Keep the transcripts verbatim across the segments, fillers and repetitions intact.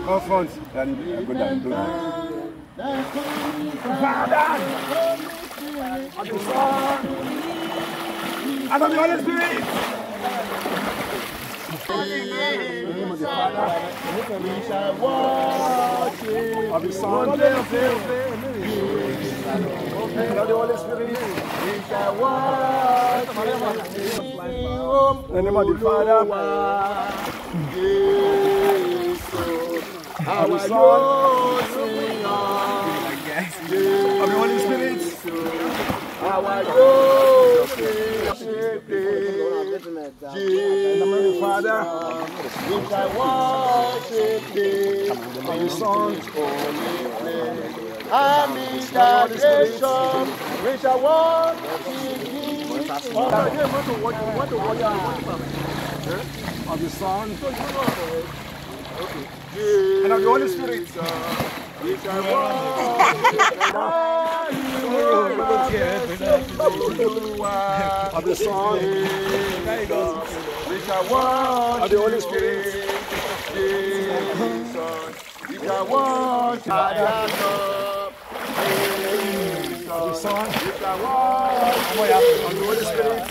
Come front. And go down. Go down. Father! And the Son! And of the Holy Spirit! In the name of the Father, we shall worship. Of the Son, and of the Holy Spirit, we shall worship. In the name of the Father, of the Son, of the Holy Spirit, our Lord, Jesus, Father, we shall worship Thee, of the Son's holy name. And in that nation, we shall worship Thee, of the Son, and of the Holy Spirit. We shall worship of the Son, we shall worship of the Holy Spirit, Jesus, we shall worship of the Son, we shall worship of the Holy Spirit.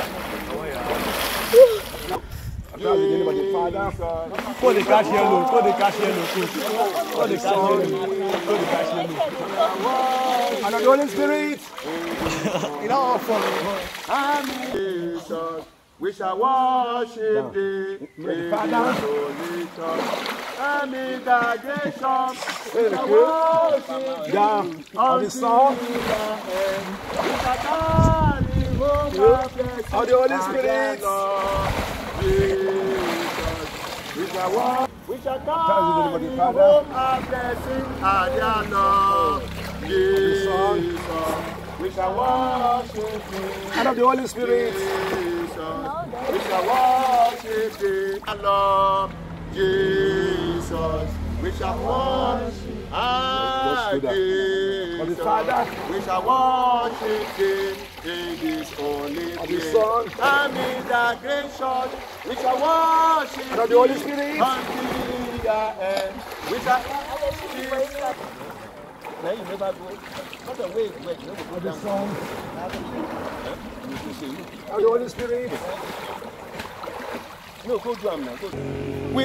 In the name of the Father, put the cash yellow, put the cash yellow, put the cash yellow, put the cash yellow. And the Holy Spirit, in our form, Jesus, we shall worship Thee, Father, holy church. And in the nation, we shall worship Thee, of the Son, of the Holy Spirit. Jesus, we shall walk, we shall come, home and blessing and honor. Jesus, we shall worship Thee, and of the Holy Spirit. Jesus, we shall worship Thee, and Lord. Jesus, we shall worship and Jesus, we shall worship Thee in His holy name. And in the great church, we shall worship and of the Holy Spirit until the end. We shall worship. Now you never go. Not a way, wait, no, go down. And the Holy Spirit. No, go to him now. Go. We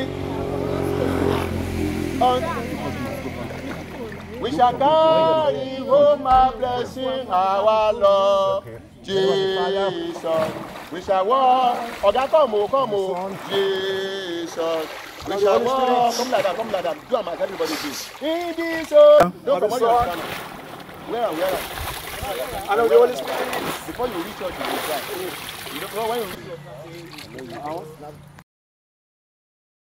on. We shall carry home a blessing, our Lord Jesus. We shall walk. Oga, come on, come on, Jesus. We shall walk. Come like that, come like that. Do a man, everybody do. In this old. Don't come on your stand. Where, where? And of the Holy Spirit. Before you reach out, you will try. You don't know when you reach out.